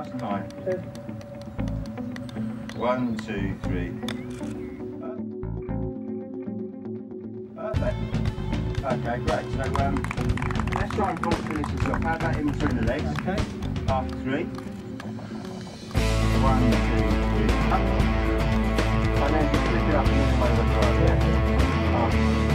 Last time. 1, 2, 3. Perfect. Okay, great. So let's try and finish this off. Have that in between the legs. Okay. After 3. 1, 2, 3. Up. And then just lift it up and move over the right. Yeah.